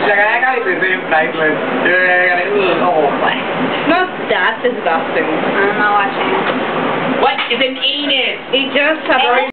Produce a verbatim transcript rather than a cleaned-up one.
Not that disgusting. I'm not watching. What is an anus? He just had